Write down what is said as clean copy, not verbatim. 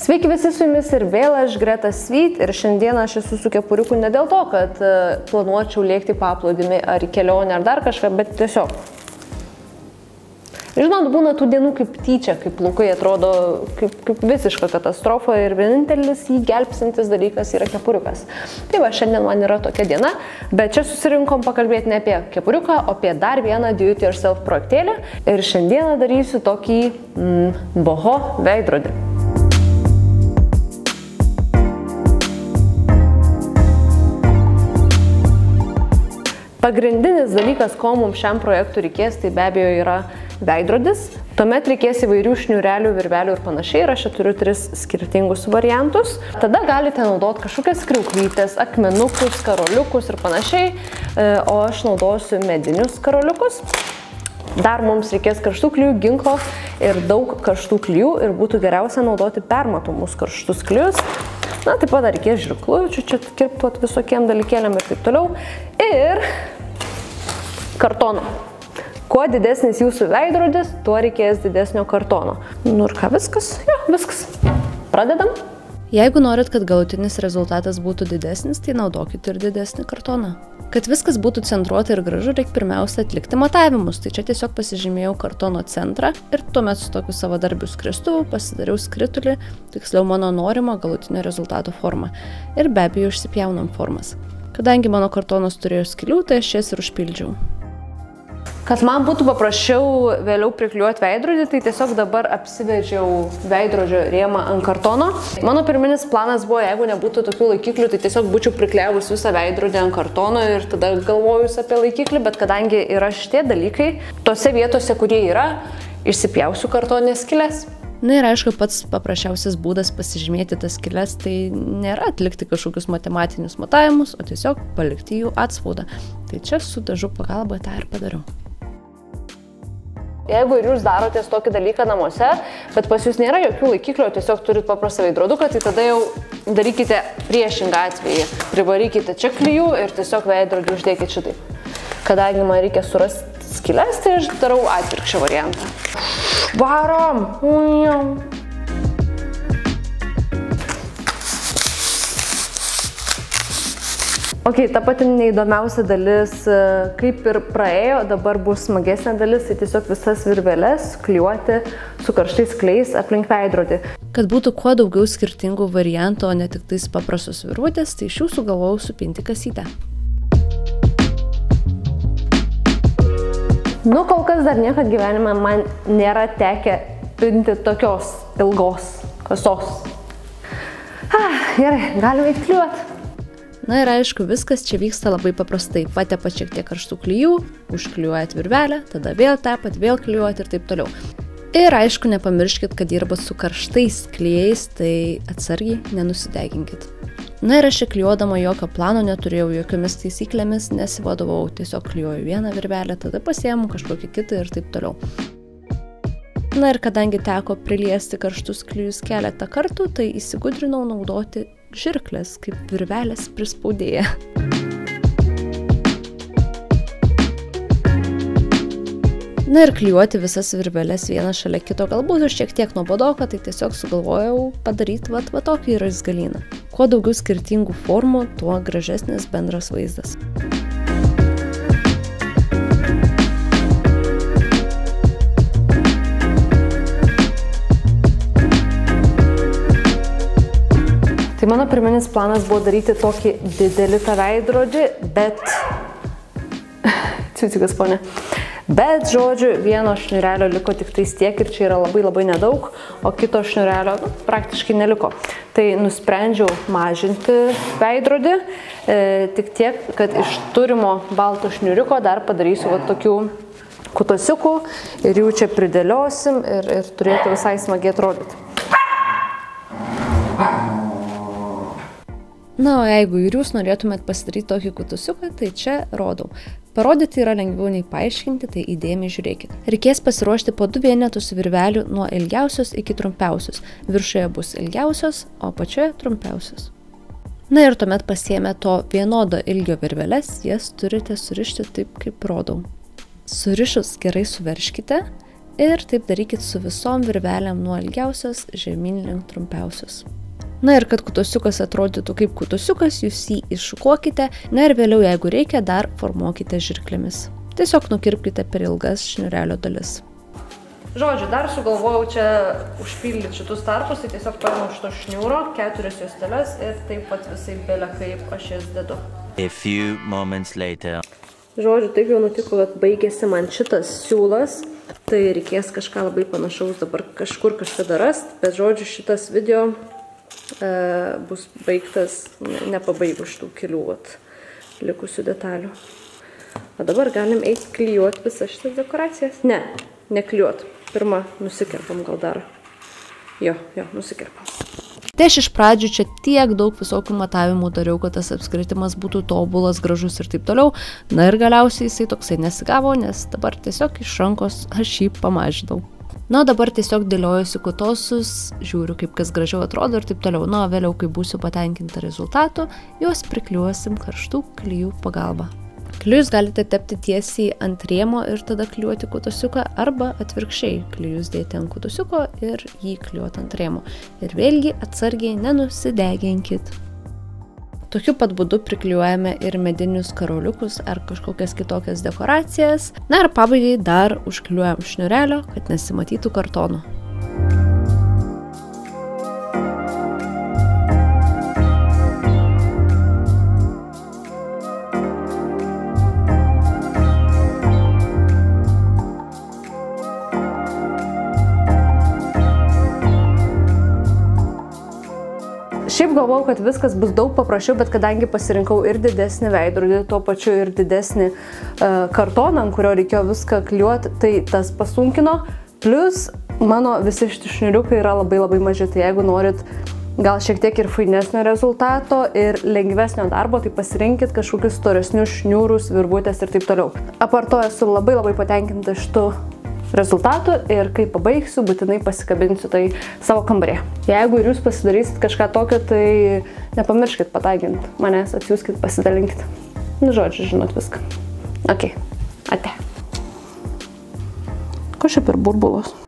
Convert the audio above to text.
Sveiki visi, su jumis ir vėl aš Greta Svyt ir šiandieną aš esu su kepuriuku ne dėl to, kad planuočiau lėkti paplūdimį ar į kelionę ar dar kažką, bet tiesiog. Žinot, būna tų dienų kaip tyčia, kaip plaukai atrodo kaip visiška katastrofa ir vienintelis jį gelbsintis dalykas yra kepuriukas. Tai va, šiandien man yra tokia diena, bet čia susirinkom pakalbėti ne apie kepuriuką, o apie dar vieną do it yourself projektėlį ir šiandieną darysiu tokį boho veidrodį. Pagrindinis dalykas, ko mums šiam projektui reikės, tai be abejo yra veidrodis. Tuomet reikės įvairių šniurelių, virvelių ir panašiai. Ir aš čia turiu 3 skirtingus variantus. Tada galite naudoti kažkokias kriauklytes, akmenukus, karoliukus ir panašiai. O aš naudosiu medinius karoliukus. Dar mums reikės karštų klijų, ginklo ir daug karštų klijų. Ir būtų geriausia naudoti permatomus karštus klijus. Na, taip pat dar reikės žirklučių, čia kirptuot visokiem dalykėliam ir taip toliau. Ir kartono. Kuo didesnis jūsų veidrodis, tuo reikės didesnio kartono. Nu ir ką, viskas? Jo, viskas. Pradedam. Jeigu norit, kad galutinis rezultatas būtų didesnis, tai naudokite ir didesnį kartoną. Kad viskas būtų centruota ir gražu, reikia pirmiausia atlikti matavimus. Tai čia tiesiog pasižymėjau kartono centrą ir tuomet su tokiu savadarbiu skrituvu pasidariau skritulį, tiksliau mano norimo galutinio rezultato formą. Ir be abejo išsipjaunam formas. Kadangi mano kartonas turėjo skylių, tai aš jas ir užpildžiau. Kad man būtų paprasčiau vėliau priklijuoti veidrodį, tai tiesiog dabar apsivedžiau veidrodžio rėmą ant kartono. Mano pirminis planas buvo, jeigu nebūtų tokių laikiklių, tai tiesiog būčiau priklijavus visą veidrodį ant kartono ir tada galvojus apie laikiklį, bet kadangi yra šitie dalykai, tose vietose, kurie yra, išsipjausiu kartoninės skyles. Na ir aišku, pats paprasčiausias būdas pasižymėti tas skyles, tai nėra atlikti kažkokius matematinius matavimus, o tiesiog palikti jų atspaudą. Tai čia su dažų pagalba tą ir padariau. Jeigu ir jūs darotės tokį dalyką namuose, bet pas jūs nėra jokių laikiklių, tiesiog turit paprastą veidroduką, tai tada jau darykite priešingą atvejį. Privarykite čia klijų ir tiesiog veidrodį uždėkite šitaip. Kadangi man reikia surasti skyles, tai aš darau atvirkščią variantą. Varom! Ok, ta pati neįdomiausia dalis kaip ir praėjo, dabar bus smagesnė dalis, tai tiesiog visas virveles klijuoti su karštais klijais aplink veidrodį. Kad būtų kuo daugiau skirtingų variantų, o ne tik tais paprastos virvutės, tai iš jų sugalvojau supinti kasytę. Nu, kol kas dar niekad gyvenime man nėra tekę pinti tokios ilgos kasos. Gerai, galime įklijuoti. Na ir aišku, viskas čia vyksta labai paprastai. Patepat šiek tiek karštų klijų, užklijuojat virvelę, tada vėl tepat, vėl klijuojat ir taip toliau. Ir aišku, nepamirškit, kad dirbat su karštais klijais, tai atsargiai nenusideginkit. Na ir aš klijuodama jokio plano neturėjau, jokiomis taisyklėmis nesivadovau, tiesiog klijuoju vieną virvelę, tada pasiėmu kažkokį kitą ir taip toliau. Na ir kadangi teko priliesti karštus klijus keletą kartų, tai įsigudrinau naudoti žirklės kaip virvelės prispaudėja. Na ir klijuoti visas virveles vieną šalia kito galbūt šiek tiek nuobodoka, tai tiesiog sugalvojau padaryti va tokį raizgalyną. Kuo daugiau skirtingų formų, tuo gražesnis bendras vaizdas. Tai mano pirminis planas buvo daryti tokį didelį tą veidrodį, bet... Ciucikas, ponė. Bet, žodžiu, vieno šniurelio liko tik tais tiek ir čia yra labai nedaug, o kito šniurelio praktiškai neliko. Tai nusprendžiau mažinti veidrodį, tik tiek, kad iš turimo balto šniuriuko dar padarysiu va tokių kutosiukų ir jų čia pridėliosim ir turėtų visai smagiai atrodyti. Na, o jeigu ir jūs norėtumėt pasidaryti tokį kutusiuką, tai čia rodau. Parodyti yra lengviau nei paaiškinti, tai įdėmiai žiūrėkit. Reikės pasiruošti po 2 vienetus virvelių nuo ilgiausios iki trumpiausios. Viršuje bus ilgiausios, o apačioje trumpiausios. Na ir tuomet pasiėmę to vienodo ilgio virveles, jas turite surišti taip, kaip rodau. Surišus gerai suverškite Ir taip darykit su visom virvelėm nuo ilgiausios žemyn link trumpiausios. Na ir kad kutusiukas atrodytų kaip kutusiukas, jūs jį iššukuokite, na ir vėliau, jeigu reikia, dar formuokite žirklėmis. Tiesiog nukirpkite per ilgas šniurelio dalis. Žodžiu, dar sugalvojau čia užpildyti šitus tarpus, tai tiesiog paėmiau šito šniūro, 4 juosteles ir taip pat visai belė kaip aš jas dedu. A few moments later. Žodžiu, taip jau nutiko, kad baigėsi man šitas siūlas, tai reikės kažką labai panašaus dabar kažkur kažkada rast, bet žodžiu, šitas video bus baigtas nepabaigus šitų kelių likusių detalių. O dabar galim eiti klijuoti visas šitas dekoracijas. Ne, neklijuoti. Pirmą nusikerpam gal dar. Jo, nusikerpam. Tai aš iš pradžių čia tiek daug visokių matavimų dariau, kad tas apskritimas būtų tobulas, gražus ir taip toliau. Na ir galiausiai jisai toksai nesigavo, nes dabar tiesiog iš rankos aš jį pamažinau. Na, dabar tiesiog dėliojusi kutosus, žiūriu, kaip kas gražiau atrodo ir taip toliau. Na, vėliau, kai būsiu patenkinta rezultatu, juos priklijuosim karštų klijų pagalba. Klijus galite tepti tiesiai ant rėmo ir tada klijuoti kutusiuką, arba atvirkščiai klijus dėti ant kutusiuko ir jį klijuoti ant rėmo. Ir vėlgi atsargiai nenusideginkit. Tokiu pat būdu priklijuojame ir medinius karoliukus ar kažkokias kitokias dekoracijas. Na ir pabaigai dar užklijuojam šniurelio, kad nesimatytų kartono. Šiaip galvojau, kad viskas bus daug paprasčiau, bet kadangi pasirinkau ir didesnį veidrodį, tuo pačiu ir didesnį kartoną, ant kurio reikėjo viską klijuoti, tai tas pasunkino. Plus mano visi šitie šniuriukai yra labai maži, tai jeigu norit gal šiek tiek ir fainesnio rezultato ir lengvesnio darbo, tai pasirinkit kažkokius storesnius šniūrus, virvutės ir taip toliau. Apart to esu labai patenkinta šitų rezultatų ir kai pabaigsiu, būtinai pasikabinsiu tai savo kambarė. Jeigu ir jūs pasidarysit kažką tokio, tai nepamirškit pataginti manęs, atsiųskit, pasidalinkit. Nu, žodžiu, žinot viską. Ok, ate. Ko čia per burbulos?